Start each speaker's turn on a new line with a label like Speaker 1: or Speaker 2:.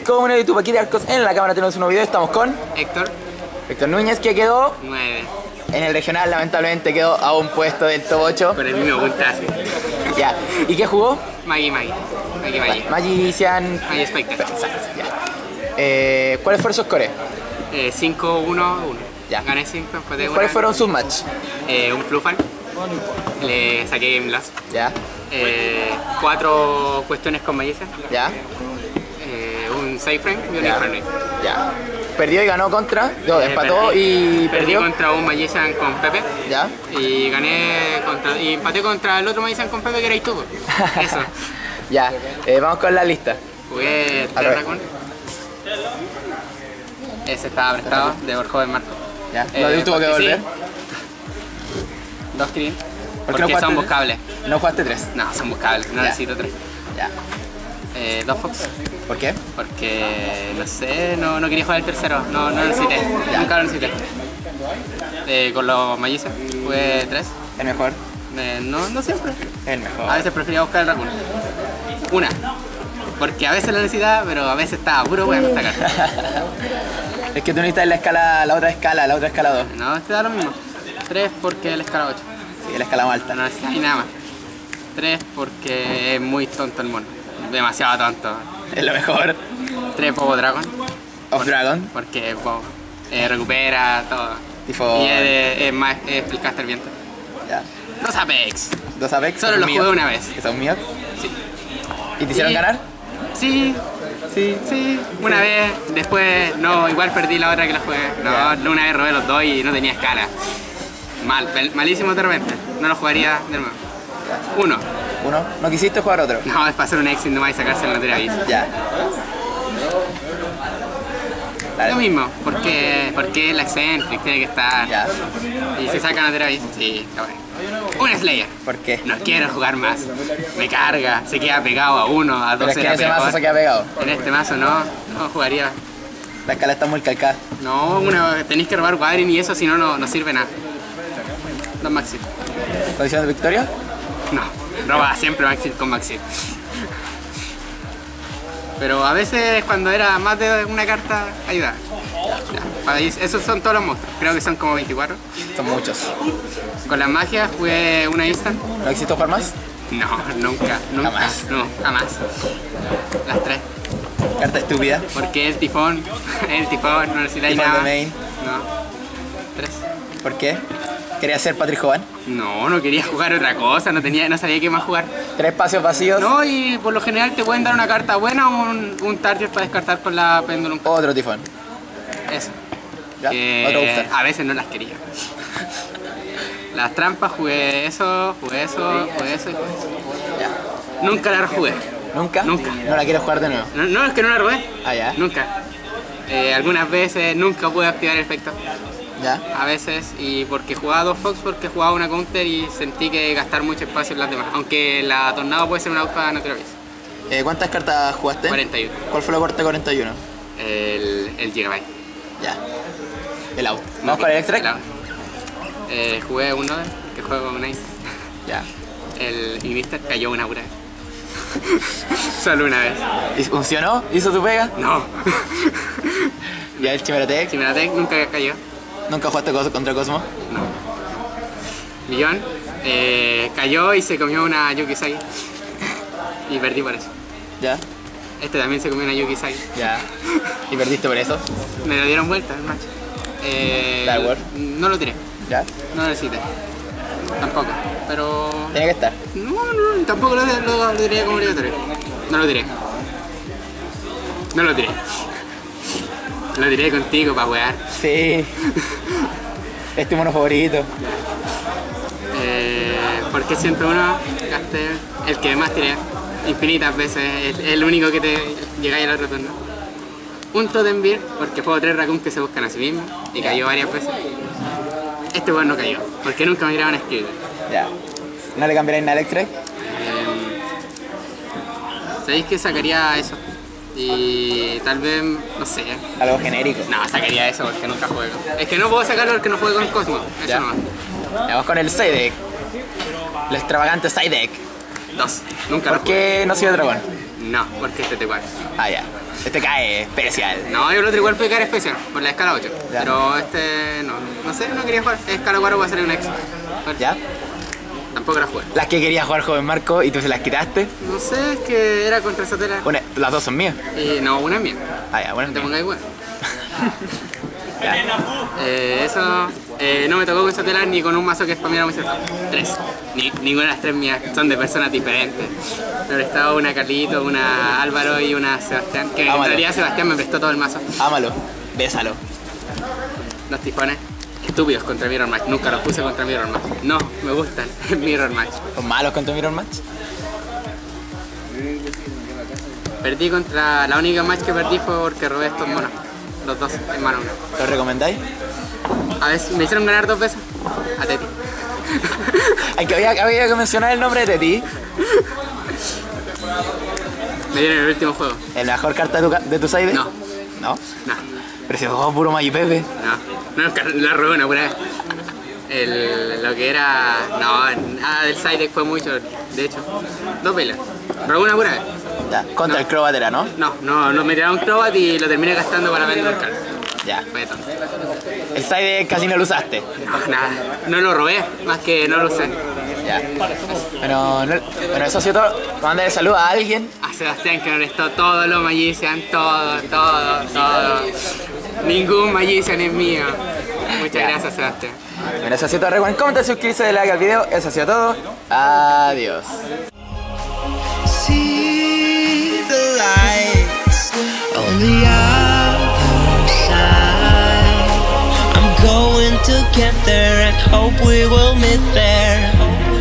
Speaker 1: como uno de YouTube aquí de Arcos. En la cámara tenemos un nuevo video. Estamos con Héctor Núñez, que quedó
Speaker 2: 9.
Speaker 1: en el regional. Lamentablemente quedó a un puesto del top 8.
Speaker 2: Con el mismo puntaje.
Speaker 1: Ya. ¿Y qué jugó?
Speaker 2: Maggie.
Speaker 1: Magician.
Speaker 2: Maggie Spectre.
Speaker 1: Ya. ¿Cuáles fueron sus scores?
Speaker 2: 5-1-1.
Speaker 1: Ya.
Speaker 2: Gané 5, empaté 1.
Speaker 1: ¿Cuáles fueron sus match?
Speaker 2: Un Flufan. Le saqué Game Blast.
Speaker 1: Ya.
Speaker 2: 4 cuestiones con Magician.
Speaker 1: Ya.
Speaker 2: Un save frame y un
Speaker 1: Ya.
Speaker 2: infernal.
Speaker 1: Ya. Perdió y ganó contra. No, empató y
Speaker 2: Perdí
Speaker 1: perdió.
Speaker 2: contra un Magician con Pepe.
Speaker 1: Ya.
Speaker 2: Y gané contra. Y empaté contra el otro Magician con Pepe que erais tú. Eso.
Speaker 1: Ya. Vamos con la lista.
Speaker 2: Jugué
Speaker 1: A ver.
Speaker 2: 3 Raccoon. Ese estaba prestado de joven Marco.
Speaker 1: Ya. Lo tuvo que devolver.
Speaker 2: 2 Kirin.
Speaker 1: ¿Por qué no
Speaker 2: Porque son
Speaker 1: jugaste?
Speaker 2: buscables.
Speaker 1: No jugaste 3.
Speaker 2: No, son buscables. No
Speaker 1: Ya.
Speaker 2: necesito 3.
Speaker 1: Ya.
Speaker 2: 2 Fox.
Speaker 1: ¿Por qué?
Speaker 2: Porque, no sé, no quería jugar el tercero. No lo necesité.
Speaker 1: Ya.
Speaker 2: Nunca lo necesité. Con los Magician jugué 3.
Speaker 1: El mejor.
Speaker 2: No siempre.
Speaker 1: El mejor.
Speaker 2: A veces prefería buscar el Raccoon. Una. Porque a veces lo necesitaba, pero a veces estaba puro bueno esta carta.
Speaker 1: Es que tú necesitas la escala, la otra escala 2.
Speaker 2: No, este da lo mismo. 3 porque la escala 8.
Speaker 1: Sí, la escala más alta.
Speaker 2: No necesitas ni nada más. 3 porque es muy tonto el mono. Demasiado tonto.
Speaker 1: Es lo mejor.
Speaker 2: 3 Bobo Dragon.
Speaker 1: Of Dragon.
Speaker 2: Porque Bobo recupera todo.
Speaker 1: Tipo.
Speaker 2: Y es el caster viento.
Speaker 1: Ya.
Speaker 2: 2 Apex.
Speaker 1: 2 Apex.
Speaker 2: Solo
Speaker 1: que
Speaker 2: lo
Speaker 1: son
Speaker 2: jugué
Speaker 1: míos.
Speaker 2: una vez.
Speaker 1: Que son míos.
Speaker 2: Sí.
Speaker 1: ¿Y te hicieron
Speaker 2: Y-
Speaker 1: ganar?
Speaker 2: Sí, una vez, después, no, igual perdí la otra que la jugué. No, una vez robé los 2 y no tenía escala. Malísimo de repente, no lo jugaría de nuevo. 1.
Speaker 1: Uno. ¿No quisiste jugar otro?
Speaker 2: No, es para hacer un exit nomás y sacarse la notera aviso.
Speaker 1: Ya. Dale.
Speaker 2: Lo mismo, porque la Eccentric tiene que estar.
Speaker 1: Ya.
Speaker 2: Y se saca la notera aviso. Sí, está bueno. Un Slayer.
Speaker 1: ¿Por qué?
Speaker 2: No quiero jugar más. Me carga, se queda pegado a 1, a 2
Speaker 1: Pero es que en
Speaker 2: era
Speaker 1: ese mazo
Speaker 2: peor.
Speaker 1: se queda pegado.
Speaker 2: En este mazo no jugaría.
Speaker 1: La escala está muy calcada.
Speaker 2: No, tenéis que robar Guadrin y eso si no, no sirve nada. Los Maxi.
Speaker 1: ¿Condición de victoria?
Speaker 2: No, roba siempre Maxi con Maxi. Pero a veces cuando era más de una carta, ayuda. Ya, esos son todos los monstruos, creo que son como 24.
Speaker 1: Son muchos.
Speaker 2: Con las magias jugué una instant.
Speaker 1: ¿No existe jugar más?
Speaker 2: No, nunca.
Speaker 1: Jamás.
Speaker 2: No, jamás. Las 3.
Speaker 1: Carta estúpida.
Speaker 2: Porque el tifón, no necesitáis
Speaker 1: Tifón de
Speaker 2: nada.
Speaker 1: main.
Speaker 2: No. 3.
Speaker 1: ¿Por qué? ¿Quería ser Patrick Jovan?
Speaker 2: No quería jugar otra cosa, no sabía qué más jugar.
Speaker 1: 3 espacios vacíos.
Speaker 2: No, y por lo general te pueden dar una carta buena o un target para descartar con la Pendulum.
Speaker 1: Otro tifón.
Speaker 2: Eso.
Speaker 1: ¿Ya? Otro booster.
Speaker 2: A veces no las quería. Las trampas jugué eso y jugué eso.
Speaker 1: Ya.
Speaker 2: Nunca la rejugué.
Speaker 1: ¿Nunca?
Speaker 2: Nunca.
Speaker 1: ¿No la quieres jugar de nuevo?
Speaker 2: No, es que no la robé.
Speaker 1: Ah, ya.
Speaker 2: Nunca. Algunas veces nunca pude activar el efecto.
Speaker 1: Ya.
Speaker 2: A veces, y porque jugaba 2 Fox, porque jugaba una counter y sentí que gastar mucho espacio en las demás. Aunque la Tornado puede ser una auto no te lo aviso.
Speaker 1: ¿Cuántas cartas jugaste?
Speaker 2: 41.
Speaker 1: ¿Cuál fue la corte 41?
Speaker 2: El Gigabyte.
Speaker 1: Ya. El out. ¿Vamos con el extra?
Speaker 2: Jugué un Noder, que juego con Nice.
Speaker 1: Ya.
Speaker 2: El Ignister cayó una pura vez. Solo una vez.
Speaker 1: ¿Y funcionó? ¿Hizo su pega?
Speaker 2: No.
Speaker 1: ¿Ya el Chimeratec?
Speaker 2: Chimeratec nunca cayó.
Speaker 1: ¿Nunca jugaste contra Cosmo?
Speaker 2: No. Millón cayó y se comió una Yukisagi. Y perdí por eso.
Speaker 1: Ya.
Speaker 2: Este también se comió una Yukisagi.
Speaker 1: Ya. ¿Y perdiste por eso?
Speaker 2: Me lo dieron vuelta el match.
Speaker 1: Dark
Speaker 2: no lo tiré.
Speaker 1: Ya.
Speaker 2: No lo necesité. Tampoco. Pero.
Speaker 1: Tiene que estar.
Speaker 2: No, tampoco lo tiré como obligatorio. No lo tiré. Lo tiré contigo para wear.
Speaker 1: Sí. Es tu mono favorito.
Speaker 2: Porque siempre uno gasté el que más tiré. Infinitas veces. Es el único que te llegáis al otro turno. Un Totembeer, porque juego 3 Raccoon que se buscan a sí mismos. Y cayó varias veces. Este weón no cayó. Porque nunca me tiraban a escribir.
Speaker 1: Ya. ¿No le cambiaréis nada al extra?
Speaker 2: ¿Sabéis que sacaría eso? Y tal vez, no sé.
Speaker 1: Algo genérico.
Speaker 2: No, sacaría eso porque nunca juego. Es que no puedo sacarlo porque no juego con Cosmo. Eso
Speaker 1: Ya.
Speaker 2: nomás.
Speaker 1: Ya, vamos con el side deck. El extravagante side deck.
Speaker 2: 2. Nunca lo
Speaker 1: ¿Por
Speaker 2: jugué.
Speaker 1: qué no sido dragón?
Speaker 2: No, porque este te igual.
Speaker 1: Ah, ya. Este cae especial.
Speaker 2: No, yo el otro igual puede caer especial, por la escala 8.
Speaker 1: Ya.
Speaker 2: Pero este, no sé, no quería jugar. Escala 4 va a ser un ex.
Speaker 1: ¿Ya?
Speaker 2: Tampoco la jugué.
Speaker 1: Las que quería jugar joven Marco y tú se las quitaste.
Speaker 2: No sé, es que era contra Sotela.
Speaker 1: Bueno, las dos son mías.
Speaker 2: Y no, una es mía.
Speaker 1: Ah, ya, bueno.
Speaker 2: No te pongáis bueno.
Speaker 1: Ya.
Speaker 2: Eso, no me tocó con Sotela ni con un mazo que spameara muy cerca. 3. Ninguna de las 3 mías, son de personas diferentes. Me prestaba una Carlito, una Álvaro y una Sebastián. Que en realidad Sebastián me prestó todo el mazo.
Speaker 1: Ámalo, bésalo.
Speaker 2: Los tifones estúpidos contra Mirror Match. Nunca los puse contra Mirror Match. No, me gustan Mirror Match.
Speaker 1: ¿Son malos contra Mirror Match?
Speaker 2: Perdí contra... La única match que perdí fue porque robé estos monos. Los dos en mano una.
Speaker 1: ¿Los recomendáis?
Speaker 2: A ver, me hicieron ganar 2 veces. A Teti.
Speaker 1: Había que mencionar el nombre de Teti.
Speaker 2: Me dieron el último juego.
Speaker 1: ¿El mejor carta de tu side?
Speaker 2: No.
Speaker 1: ¿No?
Speaker 2: No.
Speaker 1: Pero si jugó puro Mayi Pepe.
Speaker 2: No, la robé una pura vez. Lo que era... No, nada del side deck fue mucho, de hecho. 2 velas. Robé una pura vez.
Speaker 1: Ya, contra el Crobat era, ¿no?
Speaker 2: No, me tiraron un Crobat y lo terminé gastando para vender el card.
Speaker 1: Ya.
Speaker 2: Fue tonto.
Speaker 1: El side casi no lo usaste.
Speaker 2: No, nada. No lo robé, más que no lo usé.
Speaker 1: Ya. Bueno, eso ha sido todo. Mándale saludos a alguien.
Speaker 2: A Sebastián que me prestó todo lo Magician, todo. Ningún Magician es mío. Muchas gracias, Sebastián.
Speaker 1: Bueno, eso ha sido todo. Recuerden comentar, suscribirse, like al video. Eso ha sido todo. Adiós.
Speaker 3: See the lights on the other side. I'm going to get there and hope we will meet there.